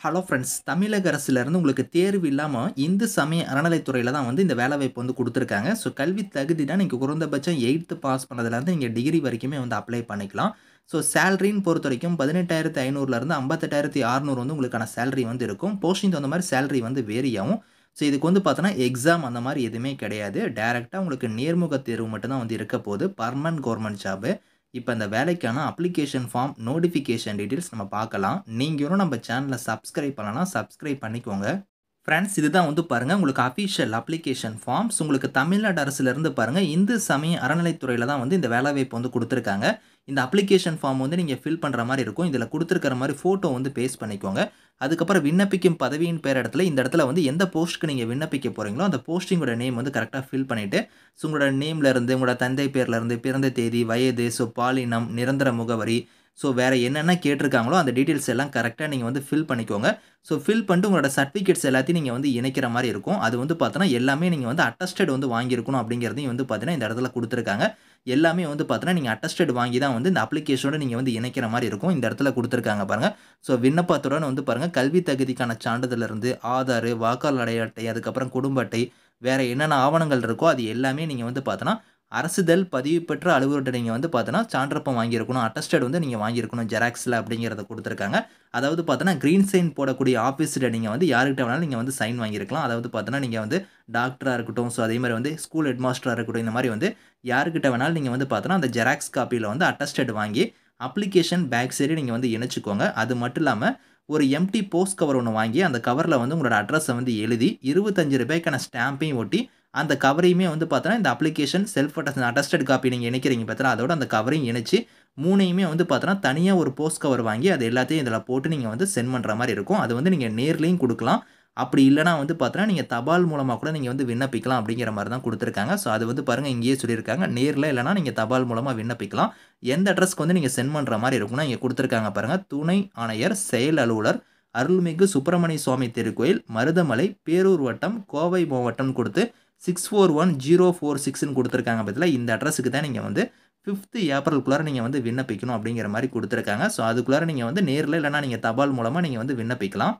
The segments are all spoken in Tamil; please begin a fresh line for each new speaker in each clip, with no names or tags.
Hello friends. தமிழக அரசுலேருந்து உங்களுக்கு தேர்வு இல்லாம இந்து சமய அறநிலைத்துறையில தான் வந்து இந்த வேலைவாய்ப்பு வந்து குடுத்துருக்காங்க. ஸோ கல்வி தகுதினா நீங்க குறைந்தபட்சம் 8த் பாஸ் பண்ணதுலேருந்து நீங்க டிகிரி வரைக்குமே வந்து அப்ளை பண்ணிக்கலாம். ஸோ சேலரின்னு பொறுத்தவரைக்கும் 18,500லேருந்து 58,600 வந்து உங்களுக்கான சேலரி வந்து இருக்கும். போஸ்டிங் தகுந்த மாரி சேலரி வந்து வேரி ஆகும். ஸோ இதுக்கு வந்து பார்த்தோன்னா, எக்ஸாம் அந்த மாரி எதுவுமே கிடையாது. டைரக்ட்டா உங்களுக்கு நேர்முக தேர்வு மட்டும் தான் வந்து இருக்க போது. Permanent government job. இப்ப இந்த வேலைக்கான அப்ளிகேஷன் ஃபார்ம், நோட்டிஃபிகேஷன் டீட்டெயில்ஸ் நம்ம பார்க்கலாம். நீங்க இன்னும் நம்ம சேனல சப்ஸ்கிரைப் பண்ணலனா, சப்ஸ்கிரைப் பண்ணிக்கோங்க. ஃபிரெண்ட்ஸ், இதுதான் வந்து பாருங்க உங்களுக்கு அஃபிஷியல் அப்ளிகேஷன் ஃபார்ம்ஸ். உங்களுக்கு தமிழ்நாடு அரசுலேருந்து பாருங்க இந்து சமய அறநிலைத்துறையில தான் வந்து இந்த வேலைவாய்ப்பு வந்து குடுத்துருக்காங்க. இந்த அப்ளிகேஷன் ஃபார்ம் வந்து நீங்க ஃபில் பண்ற மாரி இருக்கும். இதில குடுத்துருக்கிற மாரி ஃபோட்டோ வந்து பேஸ்ட் பண்ணிக்கோங்க. அதுக்கப்புறம் விண்ணப்பிக்கும் பதவியின் பேர் இடத்துல இந்த இடத்துல வந்து எந்த போஸ்ட்க்கு நீங்க விண்ணப்பிக்க போறீங்களோ, அந்த போஸ்டிங்கோட நேம் வந்து கரெக்ட்டா ஃபில் பண்ணிட்டு, ஸோ உங்களோட நேம்ல இருந்து, உங்களோட தந்தை பேர்ல இருந்து, பிறந்த தேதி, வயது, ஸோ பாலினம், நிரந்தர முகவரி, ஸோ வேற என்னென்ன கேட்டிருக்காங்களோ அந்த டீட்டெயில்ஸ் எல்லாம் கரெக்ட்டா நீங்க வந்து ஃபில் பண்ணிக்கோங்க. ஸோ ஃபில் பண்ணிட்டு உங்களோட சர்டிஃபிகேட்ஸ் எல்லாத்தையும் நீங்க வந்து இணைக்கிற மாரி இருக்கும். அது வந்து பார்த்தோன்னா, எல்லாமே நீங்க வந்து அட்டஸ்டட் வந்து வாங்கியிருக்கணும் அப்படிங்கிறதையும் வந்து பார்த்தீங்கன்னா, இந்த இடத்துல குடுத்துருக்காங்க. எல்லாமே வந்து பார்த்தீங்கன்னா, நீங்க அட்டஸ்டட் வாங்கி தான் வந்து இந்த அப்ளிகேஷனோட நீங்க வந்து இணைக்கிற மாரி இருக்கும். இந்த இடத்துல குடுத்துருக்காங்க பாருங்க. ஸோ விண்ணப்பத்துடன் வந்து பாருங்க, கல்வி தகுதிக்கான சான்றிதழ்ல இருந்து ஆதார், வாக்காளர் அடையாள அட்டை, அதுக்கப்புறம் குடும்ப அட்டை, வேற என்னென்ன ஆவணங்கள் இருக்கோ அது எல்லாமே நீங்க வந்து பார்த்தோன்னா, அரசுதழ் பதிவு பெற்ற அலுவலர்ட்ட நீங்க வந்து பார்த்தோன்னா, சான்றப்பம் வாங்கியிருக்கணும். அட்டஸ்டட் வந்து நீங்க வாங்கியிருக்கணும் ஜெராக்ஸ்ல அப்படிங்கிறத குடுத்துருக்காங்க. அதாவது பார்த்தோன்னா, கிரீன் சைன் போடக்கூடிய ஆஃபீஸ்ல நீங்க வந்து யார்கிட்ட வேணாலும் நீங்க வந்து சைன் வாங்கியிருக்கலாம். அதாவது பார்த்தோன்னா, நீங்க வந்து டாக்டரா இருக்கட்டும், ஸோ அதே மாரி வந்து ஸ்கூல் ஹெட் மாஸ்டரா இருக்கட்டும், இந்த மாரி வந்து யார்கிட்ட வேணாலும் நீங்க வந்து பார்த்தோன்னா, அந்த ஜெராக்ஸ் காப்பியில வந்து அட்டஸ்டட் வாங்கி, அப்ளிகேஷன் பேக் சைடு நீங்க வந்து இணைச்சுக்கோங்க. அது மட்டும் இல்லாம, ஒரு எம்ப்டி போஸ்ட் கவர் ஒண்ணு வாங்கி, அந்த கவர்ல வந்து உங்களோட அட்ரஸ வந்து எழுதி, ரூ. 25க்கான ஸ்டாம்பையும் ஒட்டி, அந்த கவரையுமே வந்து பார்த்தோன்னா, இந்த அப்ளிகேஷன் செல்ஃப் அட்டஸ்டட் காப்பி நீங்க இணைக்கிறீங்க பார்த்தீங்களா, அதோட அந்த கவரையும் இணைச்சு 3யுமே வந்து பார்த்தோன்னா, தனியா ஒரு போஸ்ட் கவர் வாங்கி, அது எல்லாத்தையும் இதில போட்டு நீங்க வந்து சென்ட் பண்ற மாரி இருக்கும். அது வந்து நீங்க நேர்லயும் குடுக்கலாம். அப்படி இல்லன்னா வந்து பார்த்தோன்னா, நீங்க தபால் மூலமா கூட நீங்க வந்து விண்ணப்பிக்கலாம் அப்படிங்கிற மாரி தான் குடுத்துருக்காங்க. ஸோ அது வந்து பாருங்க இங்கேயே சொல்லியிருக்காங்க. நேர்ல இல்லன்னா நீங்க தபால் மூலமா விண்ணப்பிக்கலாம். எந்த அட்ரஸ்க்கு வந்து நீங்க சென்ட் பண்ற மாரி இருக்கும்னா, இங்க குடுத்துருக்காங்க பாருங்க. துணை ஆணையர், செயல் அலுவலர், அருள்மிகு சுப்பிரமணிய சுவாமி திருக்கோயில், மருதமலை, பேரூர் வட்டம், கோவை மாவட்டம்னு குடுத்து 641046ன்னு குடுத்துருக்காங்க பாத்தீங்களா, இந்த அட்ரஸ்க்கு தான் நீங்க வந்து 5த் ஏப்ரல்குள்ளார நீங்க வந்து விண்ணப்பிக்கணும் அப்படிங்கிற மாரி குடுத்துருக்காங்க. ஸோ அதுக்குள்ளார நீங்க வந்து நேர்ல இல்லன்னா நீங்க தபால் மூலமா நீங்க வந்து விண்ணப்பிக்கலாம்.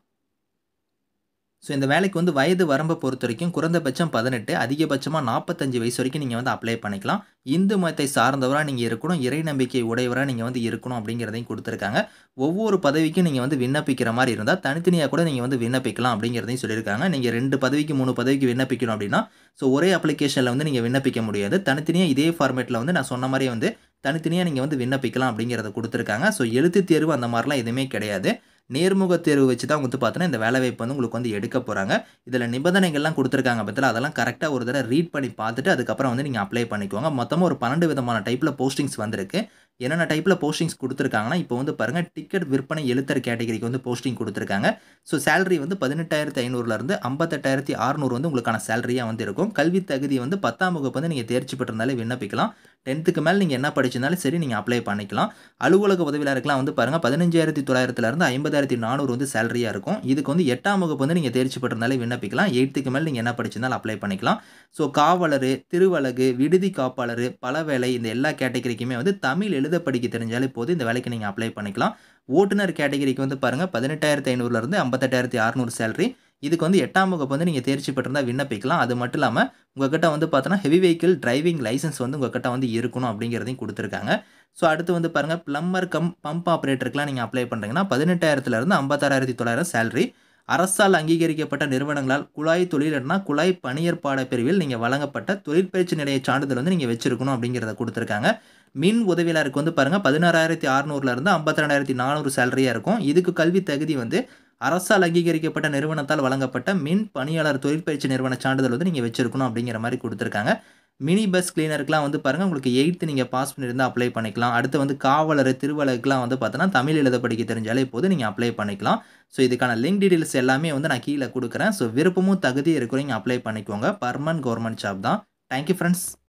ஸோ இந்த வேலைக்கு வந்து வயது வரம்ப பொறுத்தவரைக்கும் குறைந்தபட்சம் 18, அதிகபட்சமா 45 வயசு வரைக்கும் நீங்க வந்து அப்ளை பண்ணிக்கலாம். இந்து மதத்தை சார்ந்தவரா நீங்க இருக்கணும். இறை நம்பிக்கை உடையவரா நீங்க வந்து இருக்கணும் அப்படிங்கிறதையும் குடுத்துருக்காங்க. ஒவ்வொரு பதவிக்கும் நீங்க வந்து விண்ணப்பிக்கிற மாரி இருந்தா, தனித்தனியா கூட நீங்க வந்து விண்ணப்பிக்கலாம் அப்படிங்கிறதையும் சொல்லியிருக்காங்க. நீங்க 2 பதவிக்கு, 3 பதவிக்கு விண்ணப்பிக்கணும் அப்படின்னா, ஸோ ஒரே அப்ளிகேஷன்ல வந்து நீங்க விண்ணப்பிக்க முடியாது. தனித்தனியா இதே ஃபார்மேட்ல வந்து நான் சொன்ன மாரியே வந்து தனித்தனியா நீங்க வந்து விண்ணப்பிக்கலாம் அப்படிங்கிறத குடுத்துருக்காங்க. ஸோ எழுத்துத் தேர்வு அந்த மாரிலாம் எதுவுமே கிடையாது. நேர்முக தேர்வு வச்சு தான் வந்து பார்த்தீங்கன்னா, இந்த வேலைவாய்ப்பு வந்து உங்களுக்கு வந்து எடுக்க போறாங்க. இதில நிபந்தனைகள்லாம் குடுத்துருக்காங்க பார்த்தீங்களா, அதெல்லாம் கரெக்ட்டா ஒரு தடவ ரீட் பண்ணி பார்த்துட்டு, அதுக்கப்புறம் வந்து நீங்க அப்ளை பண்ணிக்கோங்க. மொத்தமா ஒரு 12 விதமான டைப்ல போஸ்டிங்ஸ் வந்திருக்கு. என்னென்ன டைப்ல போஸ்டிங்ஸ் குடுத்துருக்காங்கன்னா, இப்போ வந்து பாருங்க டிக்கெட் விற்பனை எழுத்தர் கேட்டகரிக்கு வந்து போஸ்டிங் குடுத்துருக்காங்க. ஸோ சேலரி வந்து 18,500லேருந்து 58,600 வந்து உங்களுக்கான சேலரியா வந்து இருக்கும். கல்வி தகுதி வந்து 10ஆம் வகுப்பு வந்து நீங்க தேர்ச்சி பெற்றிருந்தாலே விண்ணப்பிக்கலாம். 10த்துக்கு மேல நீங்க என்ன படிச்சிருந்தாலும் சரி நீங்க அப்ளை பண்ணிக்கலாம். அலுவலக உதவியாளருக்குலாம் வந்து பாருங்க 15,900லேருந்து 50,400 வந்து சேலரியா இருக்கும். இதுக்கு வந்து 8ஆம் வகுப்பு வந்து நீங்க தேர்ச்சி பெற்றிருந்தாலே விண்ணப்பிக்கலாம். 8த்துக்கு மேல நீங்க என்ன படிச்சிருந்தாலும் அப்ளை பண்ணிக்கலாம். ஸோ காவலரு, திருவழகு, விடுதி காப்பாளரு, பலவேலை இந்த எல்லா கேட்டகரிக்குமே வந்து தமிழ் எழுத படிக்க தெரிஞ்சாலே போதும். இந்த வேலைக்கு நீங்க அப்ளை பண்ணிக்கலாம். ஓட்டுநர் கேட்டகரிக்கு வந்து பாருங்க 18,500லேருந்து 58,600 சேலரி. இதுக்கு வந்து 8ஆம் வகுப்பு வந்து நீங்க தேர்ச்சி பெற்றிருந்தா விண்ணப்பிக்கலாம். அது மட்டும் இல்லாம உங்ககிட்ட வந்து பார்த்தோன்னா, ஹெவி வெஹிக்கிள் டிரைவிங் லைசென்ஸ் வந்து உங்ககிட்ட வந்து இருக்கணும் அப்படிங்கிறதையும் குடுத்துருக்காங்க. ஸோ அடுத்து வந்து பாருங்க பிளம்பர் கம் பம்ப் ஆப்பரேட்டருக்குலாம் நீங்க அப்ளை பண்றீங்கன்னா 18,000லேருந்து 56,900 சேலரி. அரசால் அங்கீகரிக்கப்பட்ட நிறுவனங்களால் குழாய் தொழில் இல்லன்னா குழாய் பணியர் பாடப்பிரிவில் நீங்க வழங்கப்பட்ட தொழிற்பயிற்சி நிலைய சான்றிதழ் வந்து நீங்க வச்சிருக்கணும் அப்படிங்கிறத குடுத்துருக்காங்க. மின் உதவியாளருக்கு வந்து பாருங்க 16,600லேருந்து 52,400 சேலரியா இருக்கும். இதுக்கு கல்வி தகுதி வந்து அரசால் அங்கீகரிக்கப்பட்ட நிறுவனத்தால் வழங்கப்பட்ட மின் பணியாளர் தொழிற்பயிற்சி நிறுவன சான்றிதழ் வந்து நீங்க வச்சிருக்கணும் அப்படிங்கிற மாரி குடுத்துருக்காங்க. மினி பஸ் கிளீனருக்குலாம் வந்து பாருங்க உங்களுக்கு 8த் நீங்க பாஸ் பண்ணியிருந்தா அப்ளை பண்ணிக்கலாம். அடுத்து வந்து காவலரு, திருவழகுக்குலாம் வந்து பார்த்தோன்னா, தமிழ் எழுத படிக்க தெரிஞ்சாலே போதும் நீங்க அப்ளை பண்ணிக்கலாம். ஸோ இதுக்கான லிங்க் டீட்டெயில்ஸ் எல்லாமே வந்து நான் கீழ குடுக்குறேன். ஸோ விருப்பமும் தகுதியும் இருக்கிறவங்க அப்ளை பண்ணிக்கோங்க. பெர்மனன்ட் கவர்ன்மென்ட் ஜாப் தான். Thank you friends.